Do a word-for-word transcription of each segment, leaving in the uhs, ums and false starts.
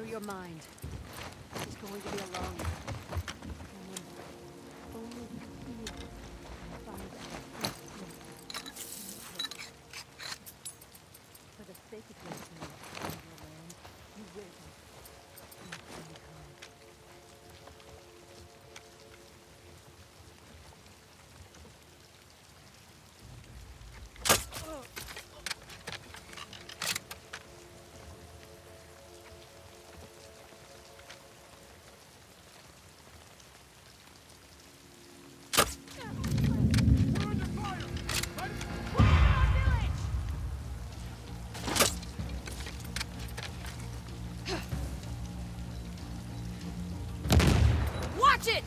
through your mind. He's going to be alone. Remember, only he can find out. For the sake of your team and your land, you will be unkind. Watch it!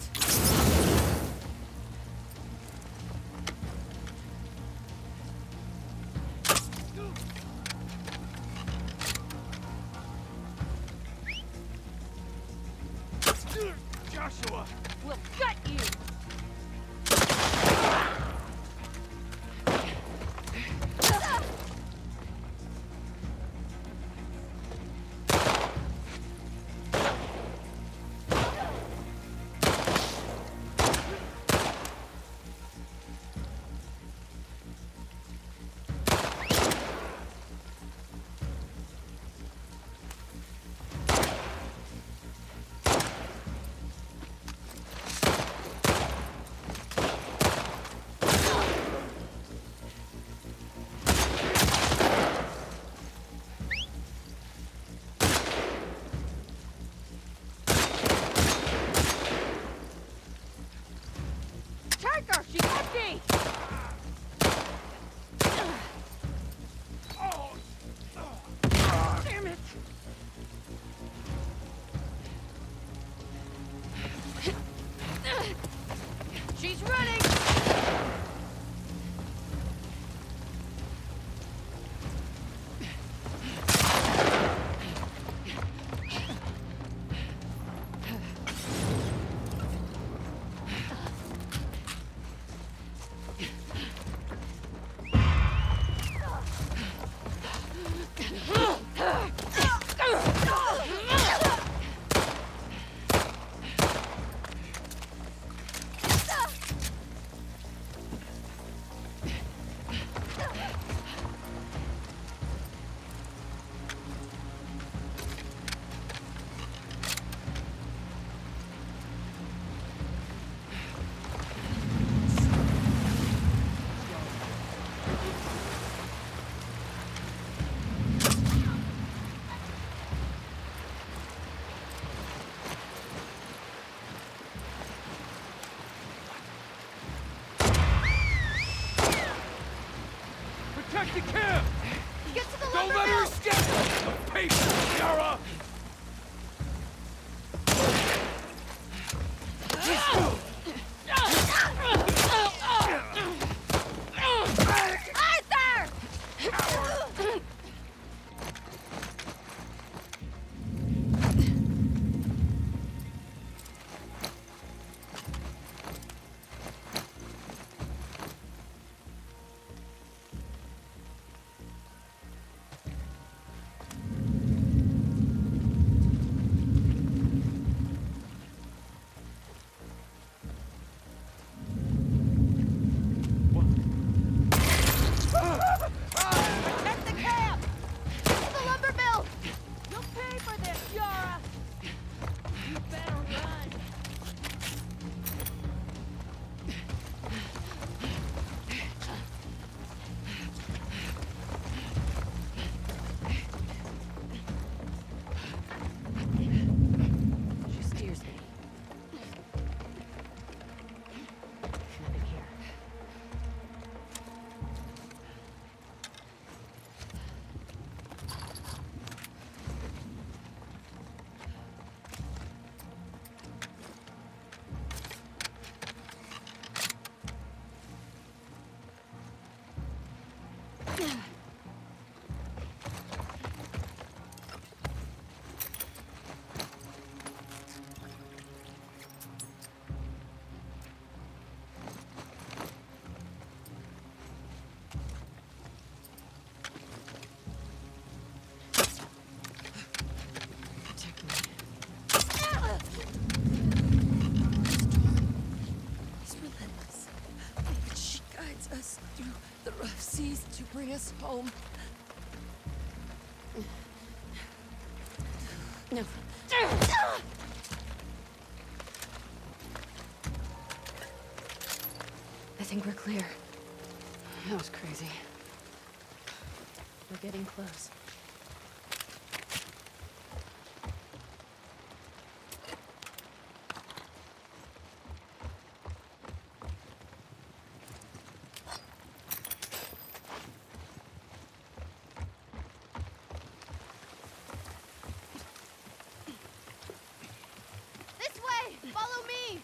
Joshua! We'll gut you! Take her! She's empty! Damn it! She's running! Protect the camp! Get to the Don't lumber let her mill! escape! The pace, Yara! Arthur! home. No. I think we're clear. That was crazy. We're getting close. This way! Follow me!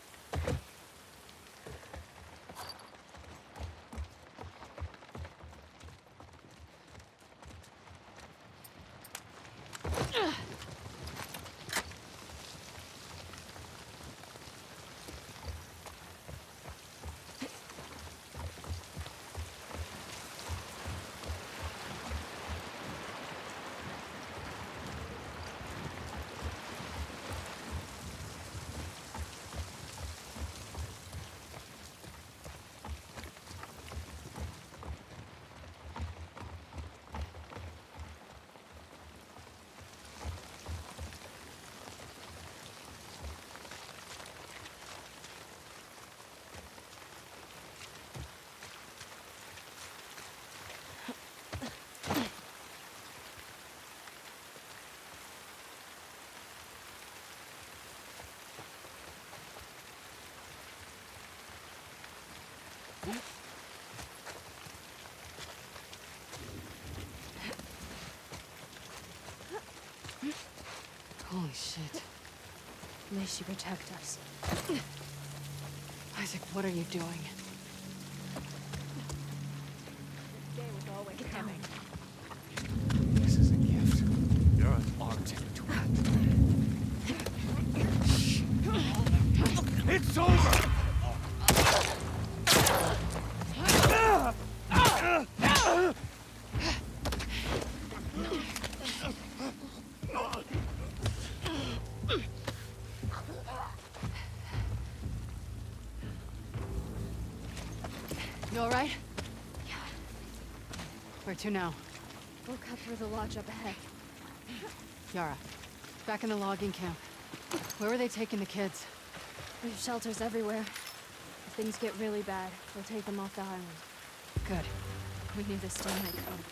Holy shit. May she protect us. Isaac, what are you doing? Day was always coming. This is a gift. You're an art in between. It's over! You alright? Yeah. Where to now? We'll cut through the lodge up ahead. Yara, back in the logging camp. Where are they taking the kids? There's shelters everywhere. If things get really bad, we'll take them off the island. Good. We knew this day might come.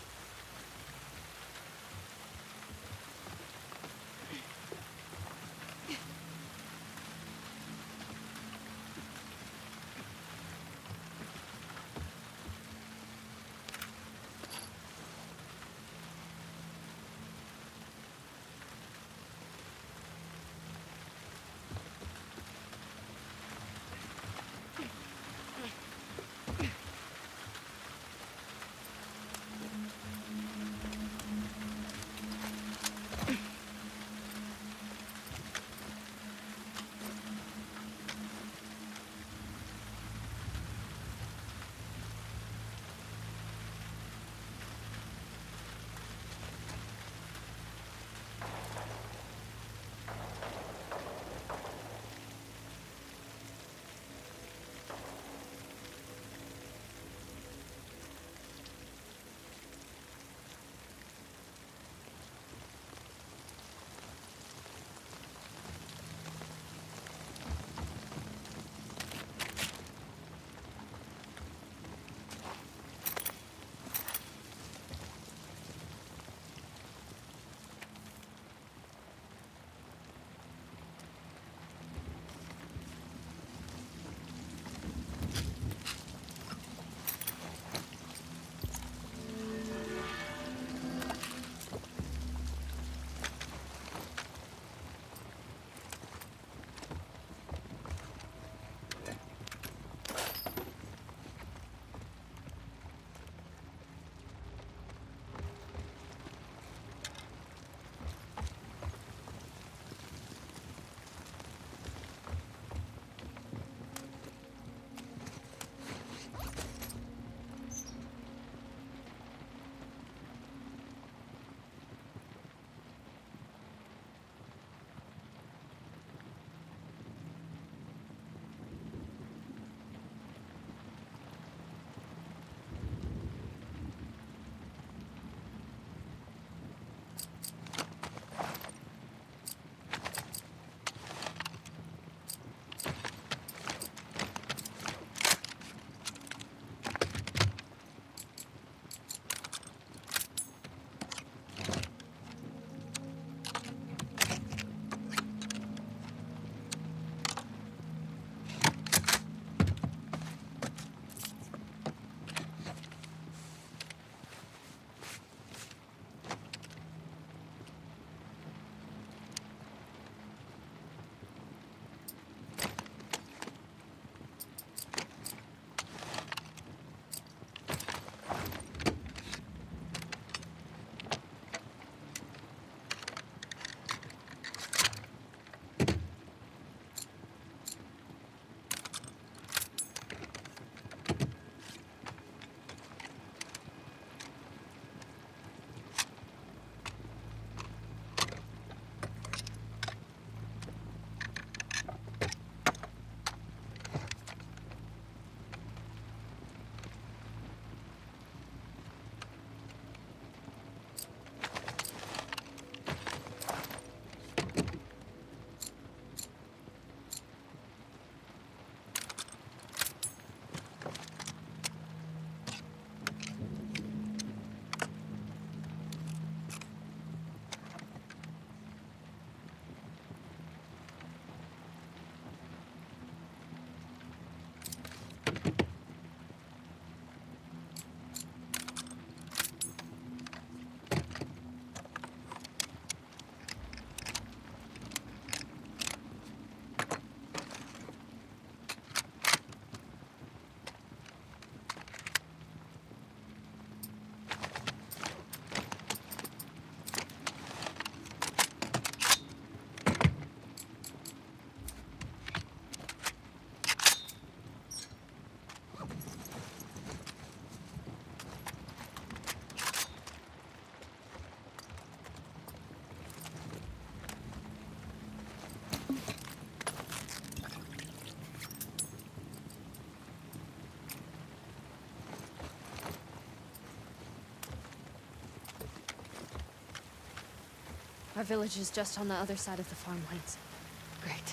Our village is just on the other side of the farmlands. Great.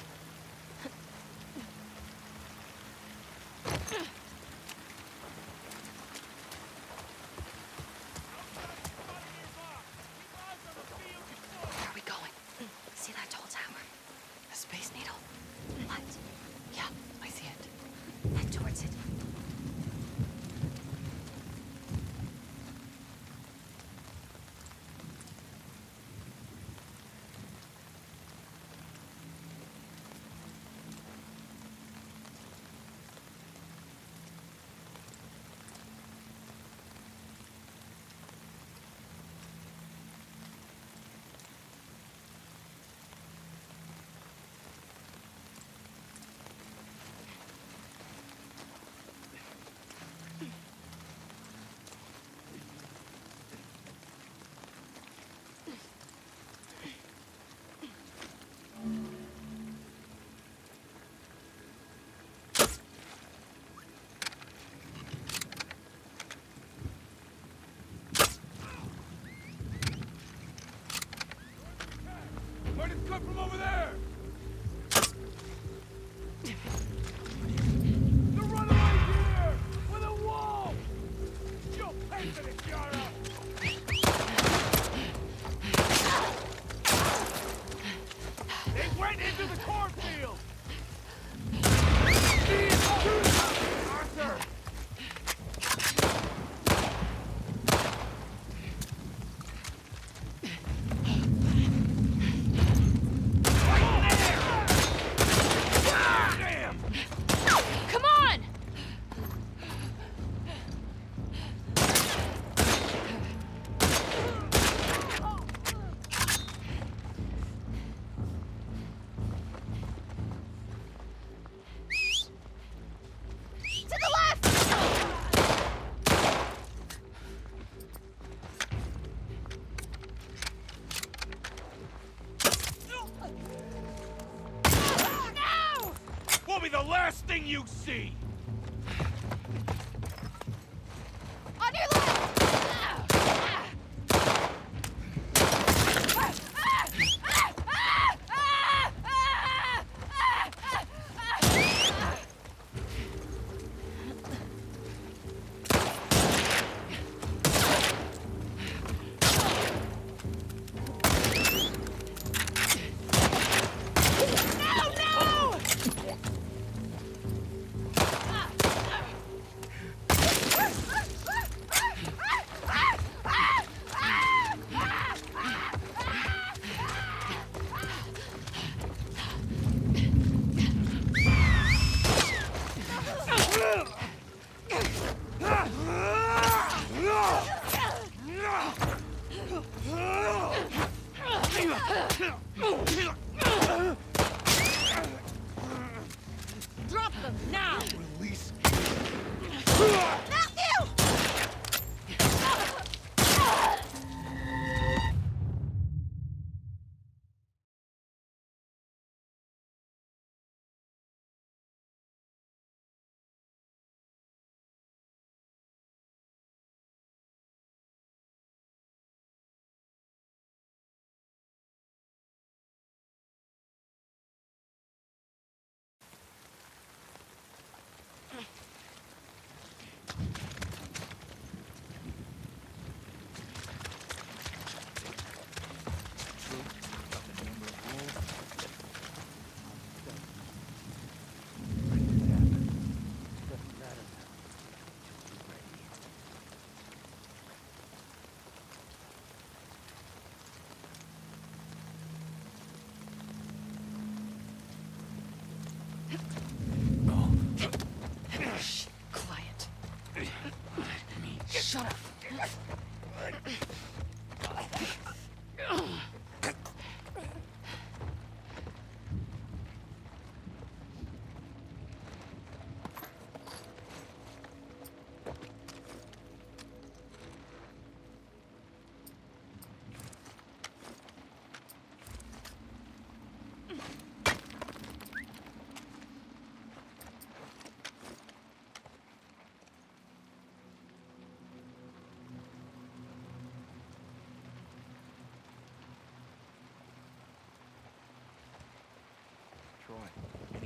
Where are we going? See that tall tower? The Space Needle? What? Yeah, I see it. Head towards it. Might have come from over there! The runaway here! With a wall! You'll pay for this, Yara! They went into the cornfield! Arthur! Come on! To the left! No! Will be the last thing you see! On your left! Drop them now! Release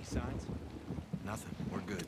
signs? Nothing. We're good.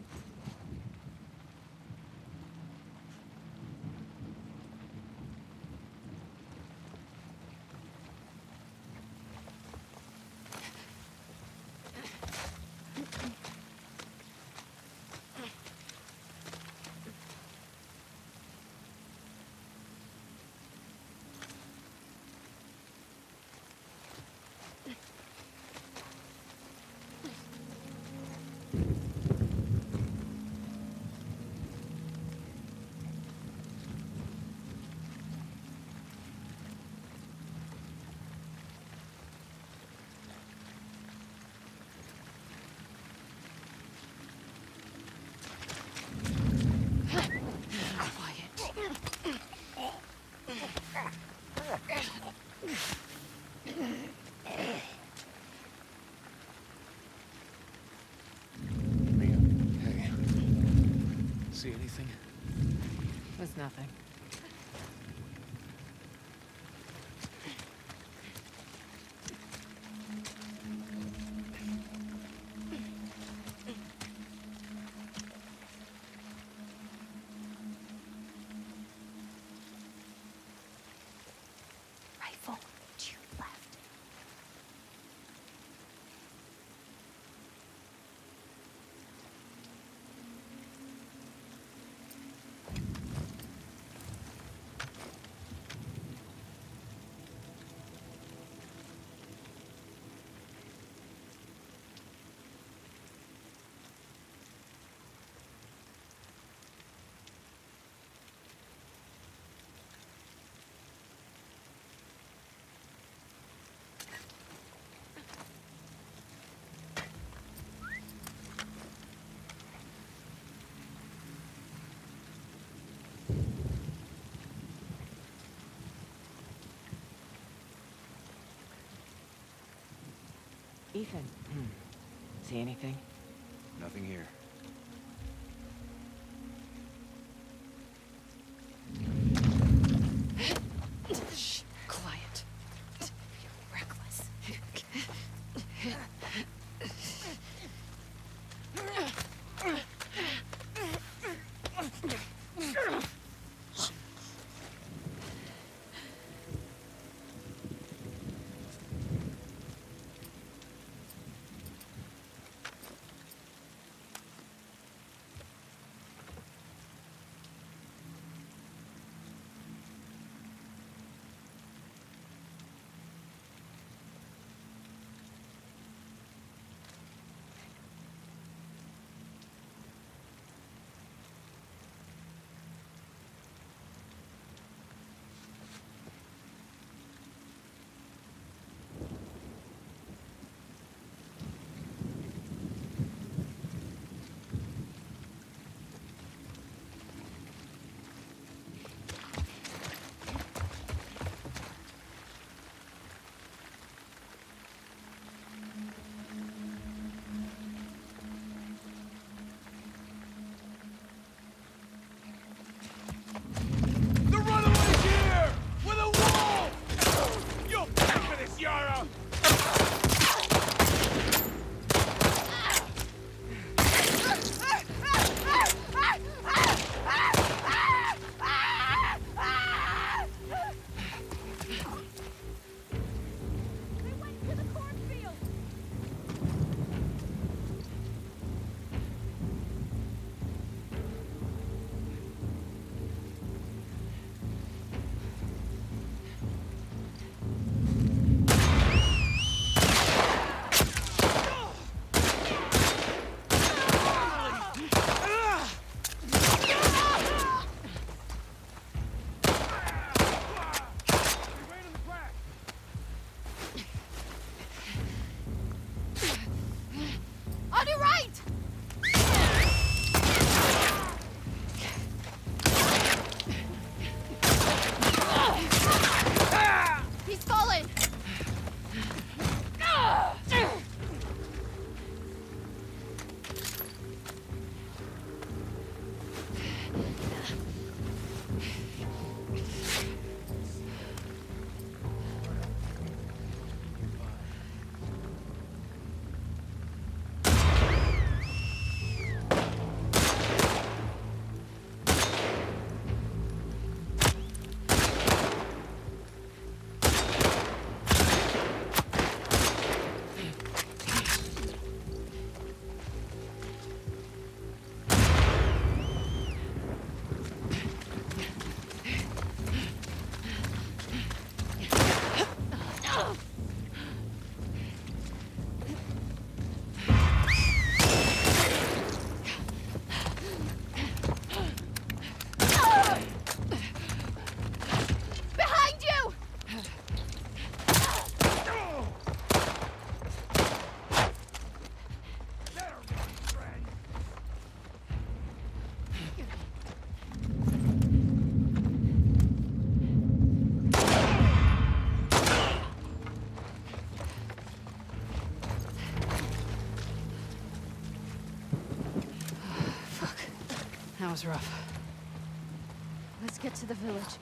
Mia, hey. See anything? There's nothing. Rifle to your left. Ethan, see anything? Nothing here. Shh, quiet. You're reckless. Behind you! There, my friend! That was rough. Let's get to the village.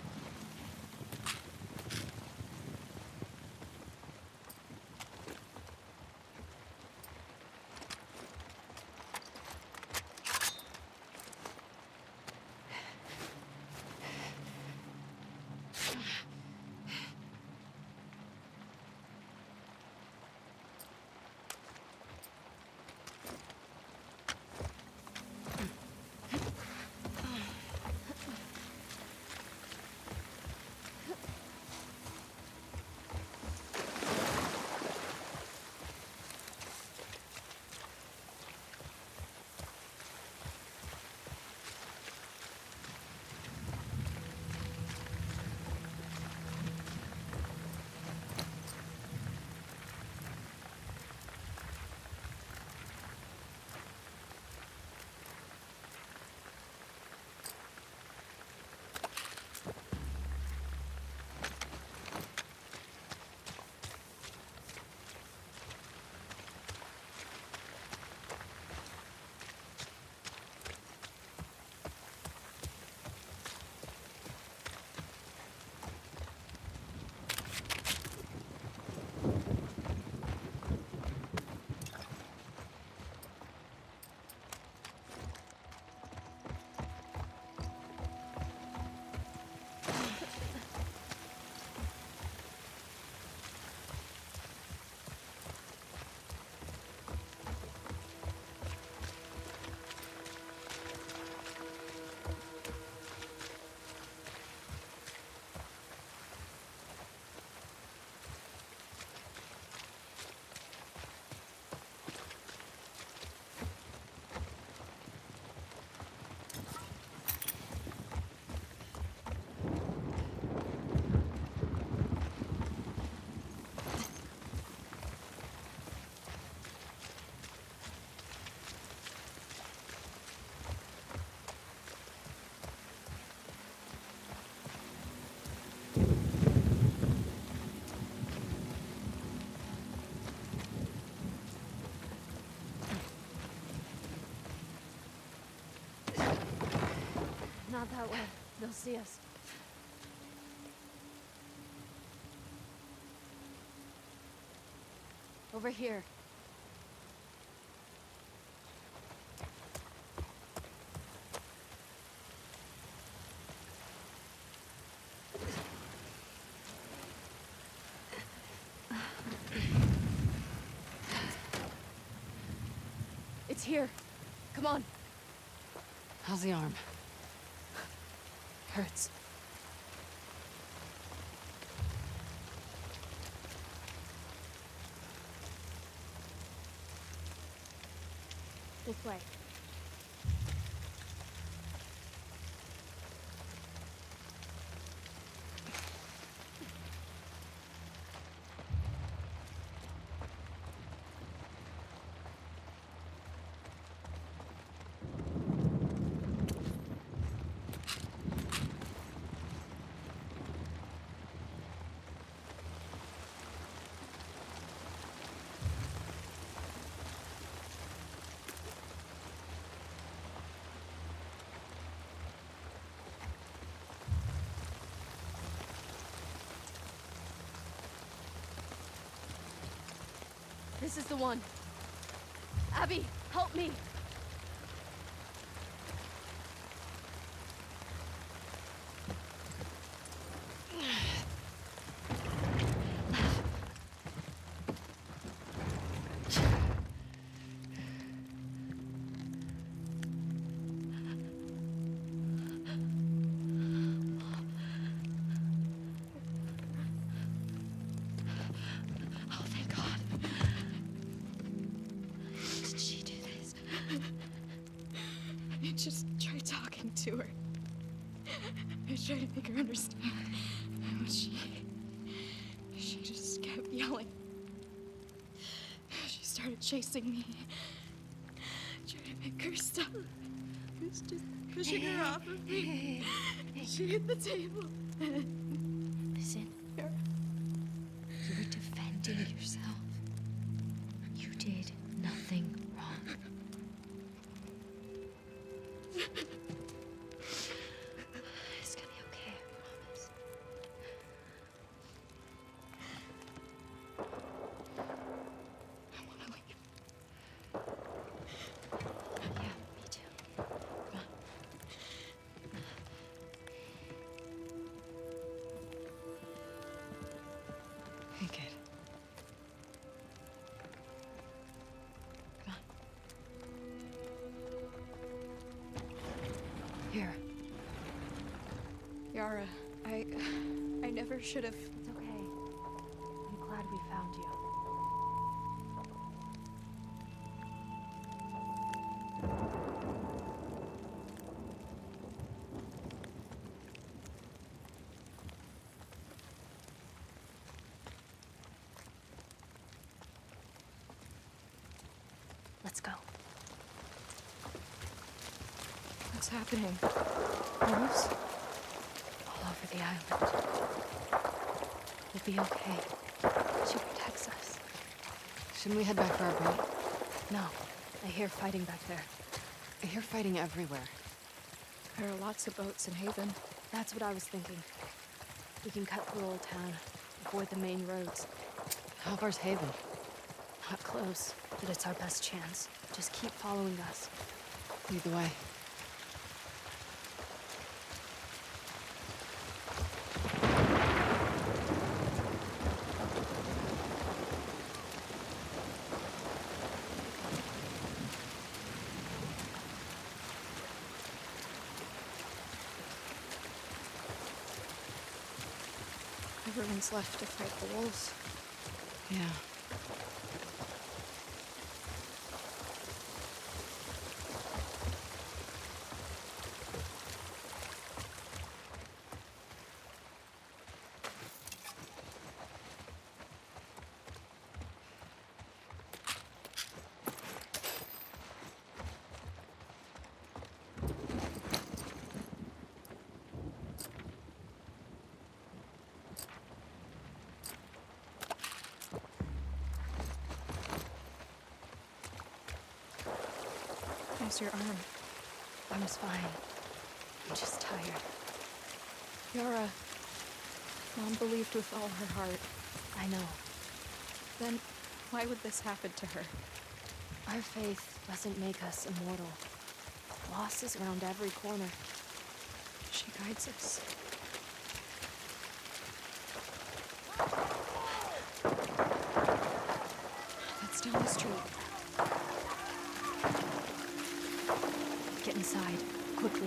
Not that way. They'll see us. Over here. It's here. Come on. How's the arm? Hurts. This way. This is the one. Abby, help me. I just tried talking to her. I tried to make her understand. But she... She just kept yelling. She started chasing me. I tried to make her stop. I was just pushing her off of me. She hit the table. Listen. Yara. You were defending yourself. You did nothing wrong. It's gonna be okay, I promise. I wanna leave. Yeah, me too. Come on. Hey, kid. Come on. Here. Yara, I... I never should have... It's okay. I'm glad we found you. Let's go. What's happening? Wolves? All over the island. We'll be okay. She protects us. Shouldn't we head back for our boat? No, I hear fighting back there. I hear fighting everywhere. There are lots of boats in Haven. That's what I was thinking. We can cut through Old Town, avoid the main roads. How far's Haven? Not close, but it's our best chance. Just keep following us. Lead the way. Everyone's left to fight the wolves. Yeah. How's your arm? Arm's fine. I'm just tired. Yara, Mom believed with all her heart. I know. Then why would this happen to her? Our faith doesn't make us immortal. Loss is around every corner. She guides us. That's down the street. Get inside, quickly.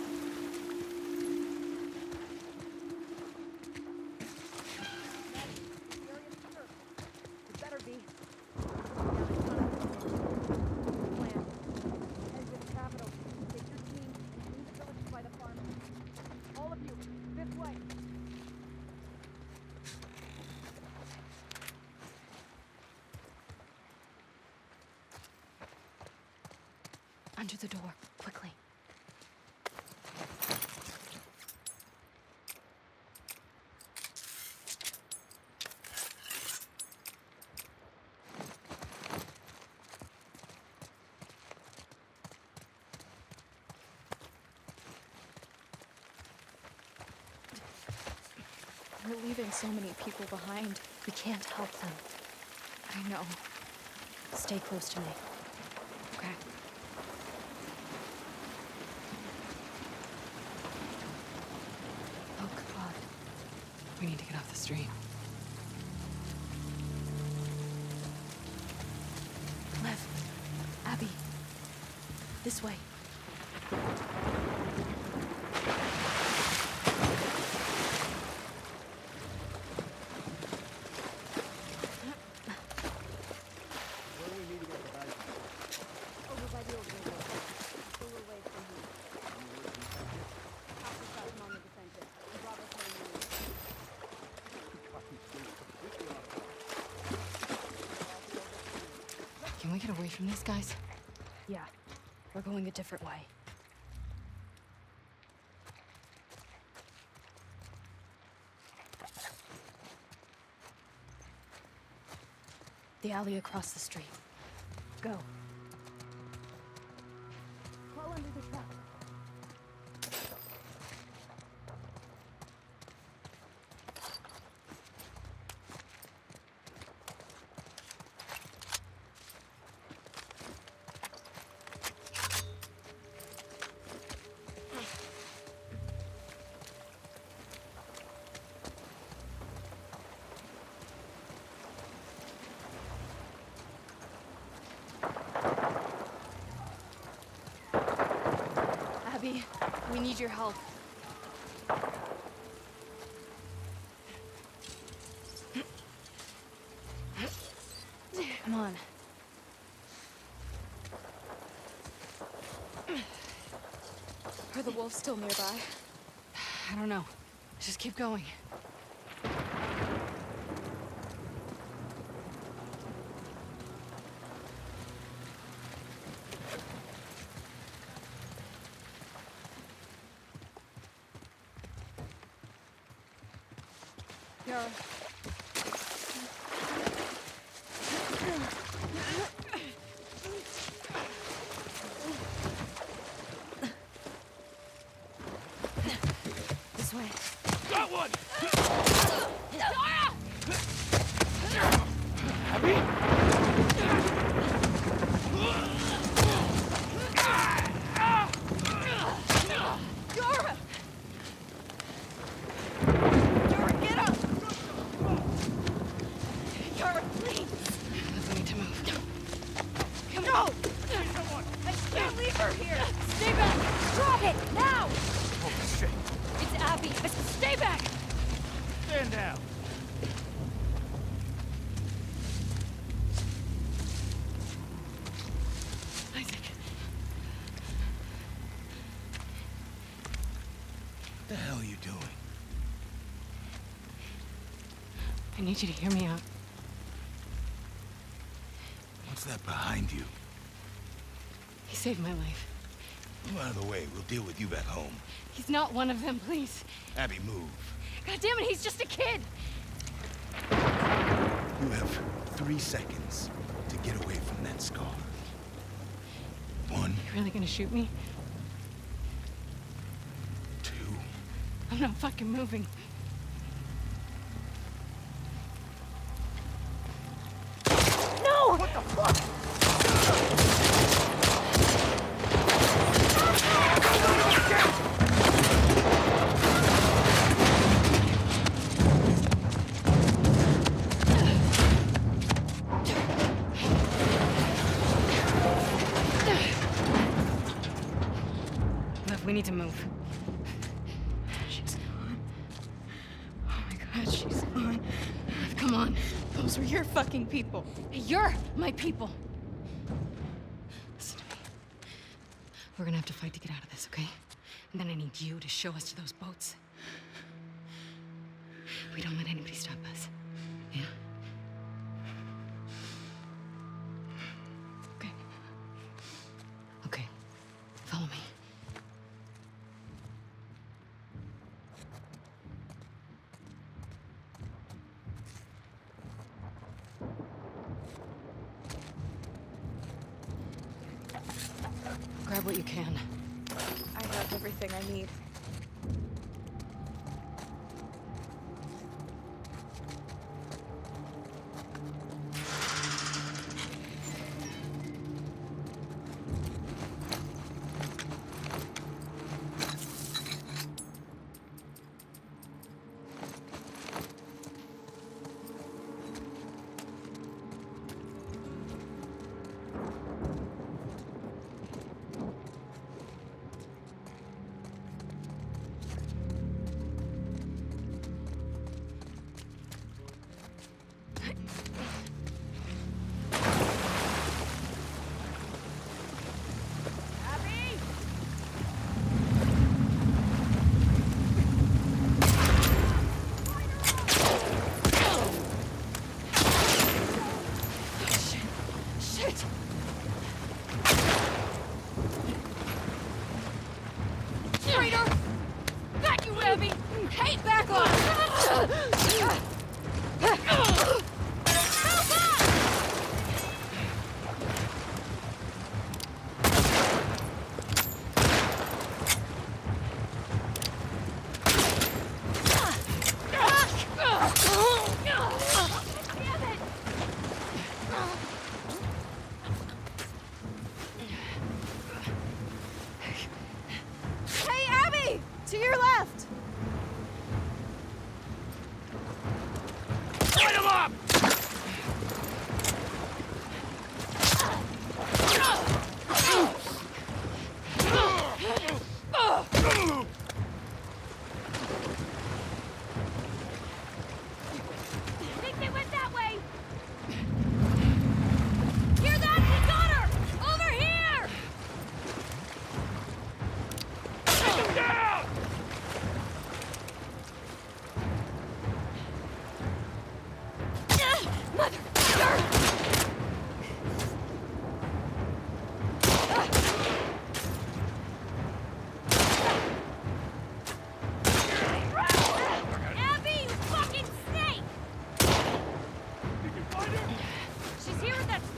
It better be. Plan. Head to the capital. Take your team and leave the village by the farm. All of you, this way. Under the door, quickly. We're leaving so many people behind. We can't help them. I know. Stay close to me. Okay. Oh, God. We need to get off the street. Lev. Abby. This way. Over by the old gate. we get away from these guys? Yeah, we're going a different way. The alley across the street. Go. Crawl under the truck. Abby, we need your help. Come on. Are the wolves still nearby? I don't know. Just keep going. Yara. This way. Got one! Yara! Yara, get up! Yara, please! We need to move. Come on! I can't leave her here! Stay back! Drop it! Now! Holy shit! It's Abby! I said stay back! Stand down! Isaac. What the hell are you doing? I need you to hear me out. What's that behind you? He saved my life. Move out of the way. We'll deal with you back home. He's not one of them, please. Abby, move. God damn it, he's just a kid! You have three seconds to get away from that scar. One, You really gonna shoot me? two, I'm not fucking moving. No! What the fuck? Lev, we need to move. She's gone. Oh my god, she's gone. Lev, come on. Those were your fucking people. You're my people. Listen to me. We're gonna have to fight to get out of this, okay? And then I need you to show us to those boats. We don't let anybody stop us. Yeah? Okay. Okay. Follow me. Grab what you can. I have everything I need.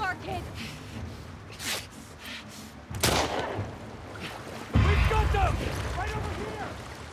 car, kid! We've got them! Right over here!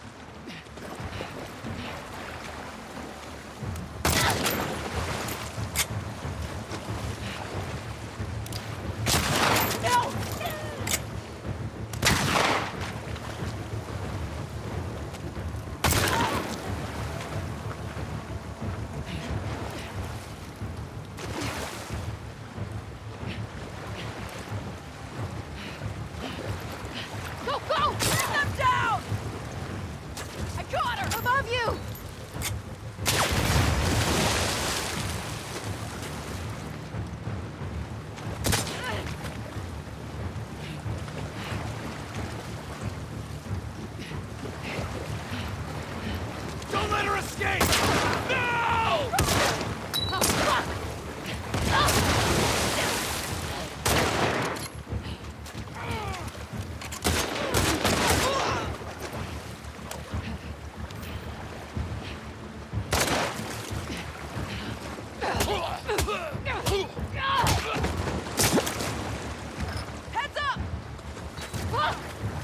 Go, go! Get them down! I got her! Above you! Don't let her escape! No! Oh, fuck! Heads up! Fuck!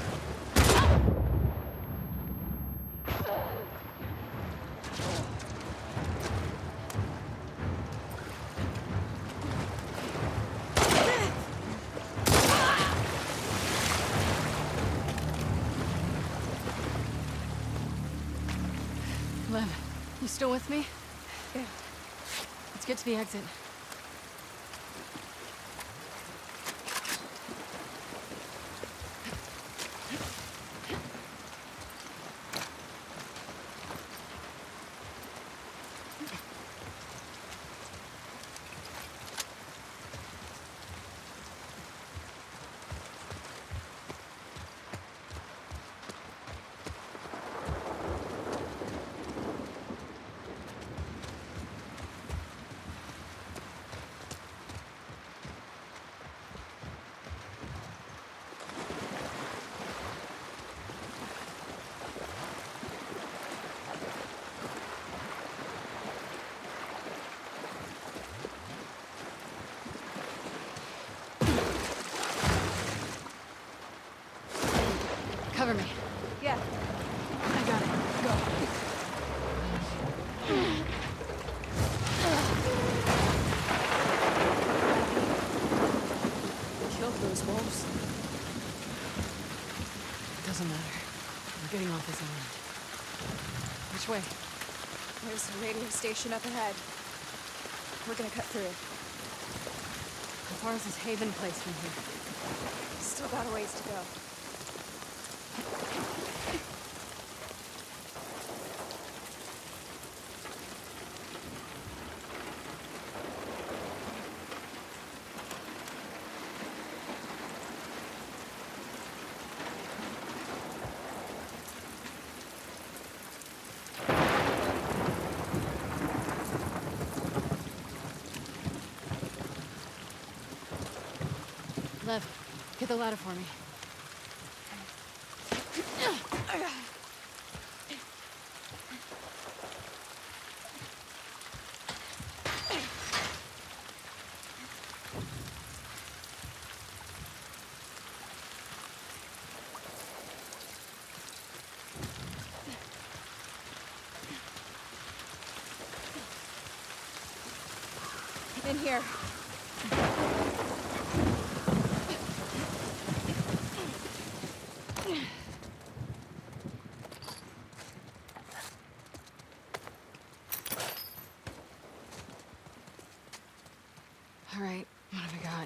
Lev, you still with me? Yeah. Let's get to the exit. Cover me. Yeah. I got it. Go. Killed those wolves. It doesn't matter. We're getting off this island. Which way? There's a radio station up ahead. We're gonna cut through. How far is this Haven place from here? Still got a ways to go. Lev, get the ladder for me. In here. All right, what have I got?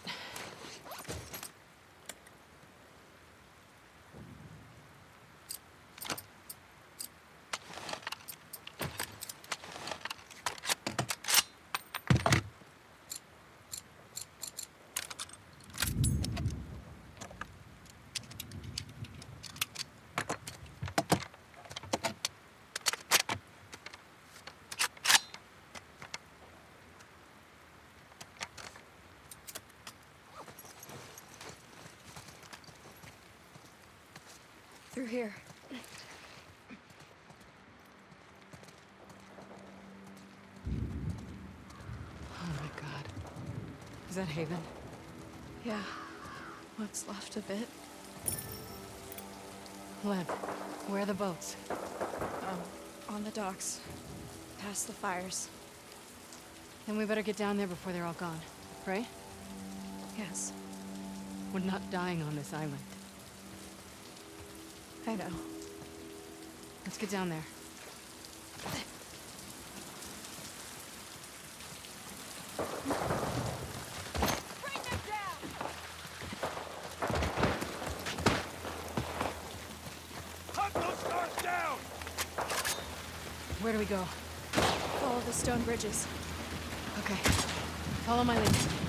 Through here. Oh my god. Is that Haven? Yeah. What's left of it? Lev, where are the boats? Oh, on the docks. Past the fires. Then we better get down there before they're all gone, right? Yes. We're not dying on this island. I know. Let's get down there. Bring them down! Hunt those stars down! Where do we go? Follow the stone bridges. Okay. Follow my lead.